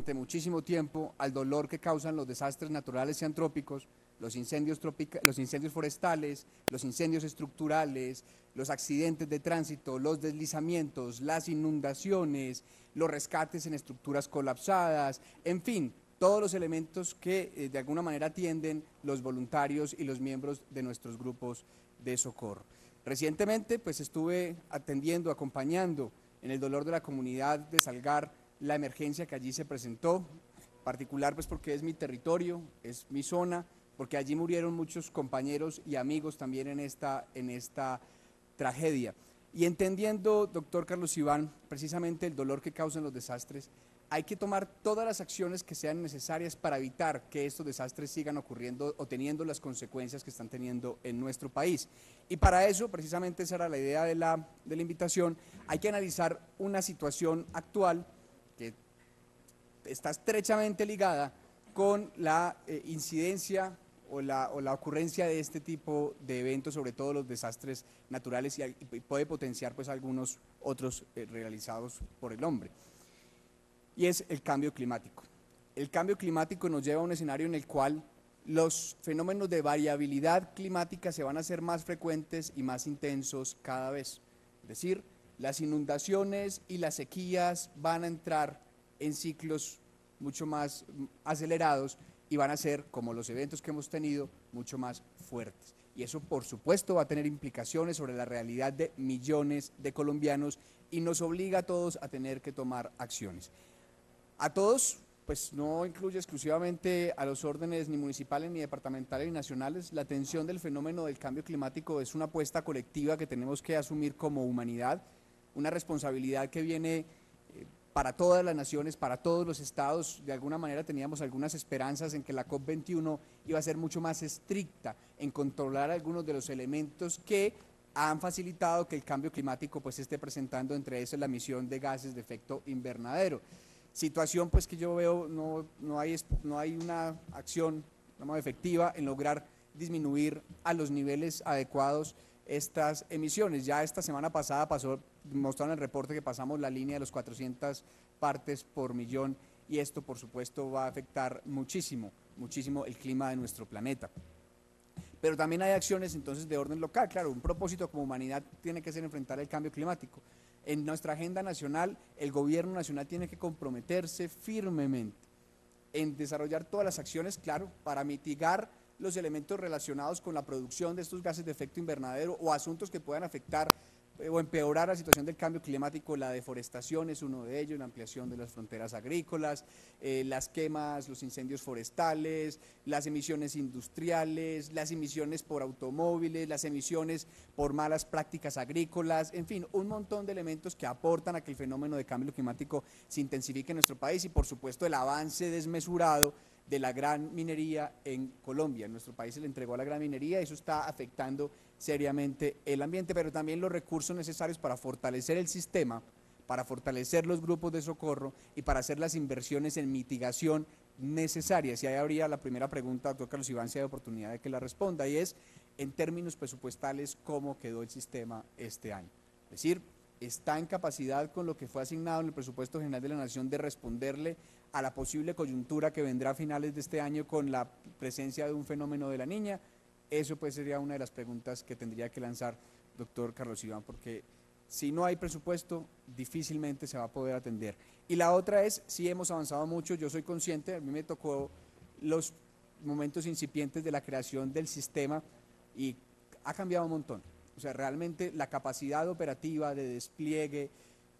durante muchísimo tiempo al dolor que causan los desastres naturales y antrópicos, los incendios forestales, los incendios estructurales, los accidentes de tránsito, los deslizamientos, las inundaciones, los rescates en estructuras colapsadas, en fin, todos los elementos que de alguna manera atienden los voluntarios y los miembros de nuestros grupos de socorro. Recientemente pues estuve atendiendo, acompañando en el dolor de la comunidad de Salgar la emergencia que allí se presentó, particular pues porque es mi territorio, es mi zona, porque allí murieron muchos compañeros y amigos también en esta tragedia. Y entendiendo, doctor Carlos Iván, precisamente el dolor que causan los desastres, hay que tomar todas las acciones que sean necesarias para evitar que estos desastres sigan ocurriendo o teniendo las consecuencias que están teniendo en nuestro país. Y para eso, precisamente esa era la idea de la invitación, hay que analizar una situación actual que está estrechamente ligada con la incidencia o la ocurrencia de este tipo de eventos, sobre todo los desastres naturales, y puede potenciar pues algunos otros realizados por el hombre. Y es el cambio climático. El cambio climático nos lleva a un escenario en el cual los fenómenos de variabilidad climática se van a hacer más frecuentes y más intensos cada vez. Es decir, las inundaciones y las sequías van a entrar en ciclos mucho más acelerados y van a ser, como los eventos que hemos tenido, mucho más fuertes. Y eso, por supuesto, va a tener implicaciones sobre la realidad de millones de colombianos y nos obliga a todos a tener que tomar acciones. A todos, pues no incluye exclusivamente a los órdenes ni municipales, ni departamentales, ni nacionales. La atención del fenómeno del cambio climático es una apuesta colectiva que tenemos que asumir como humanidad, una responsabilidad que viene para todas las naciones, para todos los estados. De alguna manera teníamos algunas esperanzas en que la COP21 iba a ser mucho más estricta en controlar algunos de los elementos que han facilitado que el cambio climático pues esté presentando, entre esos la emisión de gases de efecto invernadero. Situación pues que yo veo no hay una acción efectiva en lograr disminuir a los niveles adecuados estas emisiones. Ya esta semana pasada mostraron el reporte que pasamos la línea de los 400 partes por millón y esto por supuesto va a afectar muchísimo el clima de nuestro planeta. Pero también hay acciones entonces de orden local. Claro, un propósito como humanidad tiene que ser enfrentar el cambio climático. En nuestra agenda nacional, el gobierno nacional tiene que comprometerse firmemente en desarrollar todas las acciones, claro, para mitigar los elementos relacionados con la producción de estos gases de efecto invernadero o asuntos que puedan afectar o empeorar la situación del cambio climático. La deforestación es uno de ellos, la ampliación de las fronteras agrícolas, las quemas, los incendios forestales, las emisiones industriales, las emisiones por automóviles, las emisiones por malas prácticas agrícolas, en fin, un montón de elementos que aportan a que el fenómeno de cambio climático se intensifique en nuestro país y por supuesto el avance desmesurado de la gran minería en Colombia. En nuestro país se le entregó a la gran minería y eso está afectando seriamente el ambiente, pero también los recursos necesarios para fortalecer el sistema, para fortalecer los grupos de socorro y para hacer las inversiones en mitigación necesarias. Y ahí habría la primera pregunta, doctor Carlos Iván, si hay oportunidad de que la responda, y es, en términos presupuestales, ¿cómo quedó el sistema este año? Es decir, ¿está en capacidad con lo que fue asignado en el presupuesto general de la Nación de responderle a la posible coyuntura que vendrá a finales de este año con la presencia de un fenómeno de la Niña? Eso pues sería una de las preguntas que tendría que lanzar doctor Carlos Iván, porque si no hay presupuesto, difícilmente se va a poder atender. Y la otra es, sí hemos avanzado mucho, yo soy consciente, a mí me tocó los momentos incipientes de la creación del sistema y ha cambiado un montón. O sea, realmente la capacidad operativa de despliegue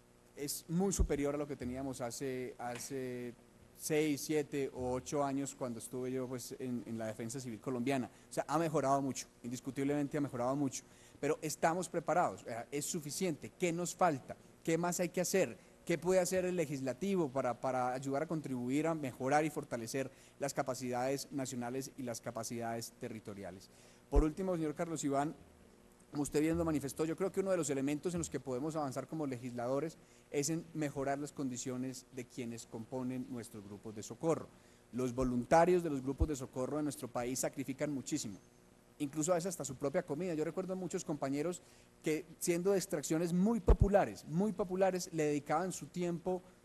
es muy superior a lo que teníamos hace 6, 7 o 8 años cuando estuve yo pues, en la Defensa Civil colombiana. O sea, ha mejorado mucho, indiscutiblemente ha mejorado mucho, pero estamos preparados, es suficiente. ¿Qué nos falta? ¿Qué más hay que hacer? ¿Qué puede hacer el legislativo para ayudar a contribuir a mejorar y fortalecer las capacidades nacionales y las capacidades territoriales? Por último, señor Carlos Iván, como usted bien lo manifestó, yo creo que uno de los elementos en los que podemos avanzar como legisladores es en mejorar las condiciones de quienes componen nuestros grupos de socorro. Los voluntarios de los grupos de socorro en nuestro país sacrifican muchísimo, incluso a veces hasta su propia comida. Yo recuerdo a muchos compañeros que, siendo de extracciones muy populares, le dedicaban su tiempo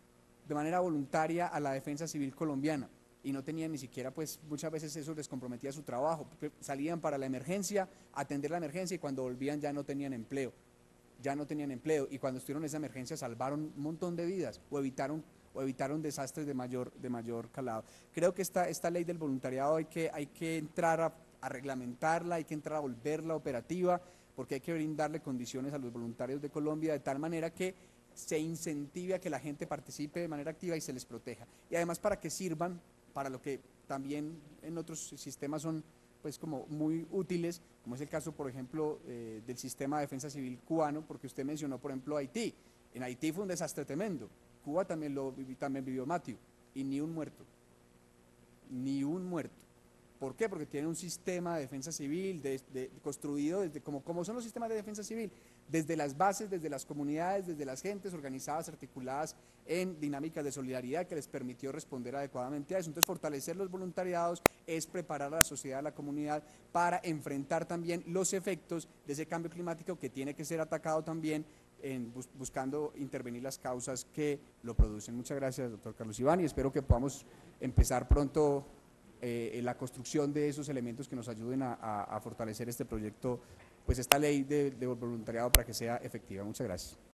de manera voluntaria a la defensa civil colombiana y no tenían ni siquiera, pues muchas veces eso les comprometía su trabajo, salían para la emergencia, atender la emergencia y cuando volvían ya no tenían empleo, y cuando estuvieron en esa emergencia salvaron un montón de vidas o evitaron desastres de mayor calado. Creo que esta ley del voluntariado hay que entrar a reglamentarla, hay que entrar a volverla operativa, porque hay que brindarle condiciones a los voluntarios de Colombia de tal manera que se incentive a que la gente participe de manera activa y se les proteja. Y además para que sirvan para lo que también en otros sistemas son pues como muy útiles, como es el caso, por ejemplo, del sistema de defensa civil cubano, porque usted mencionó, por ejemplo, Haití. En Haití fue un desastre tremendo. Cuba también vivió Matthew, y ni un muerto. Ni un muerto. ¿Por qué? Porque tiene un sistema de defensa civil construido desde como son los sistemas de defensa civil, desde las bases, desde las comunidades, desde las gentes organizadas, articuladas en dinámicas de solidaridad que les permitió responder adecuadamente a eso. Entonces, fortalecer los voluntariados es preparar a la sociedad, a la comunidad, para enfrentar también los efectos de ese cambio climático que tiene que ser atacado también buscando intervenir las causas que lo producen. Muchas gracias, doctor Carlos Iván, y espero que podamos empezar pronto la construcción de esos elementos que nos ayuden a fortalecer este proyecto, pues esta ley de voluntariado para que sea efectiva. Muchas gracias.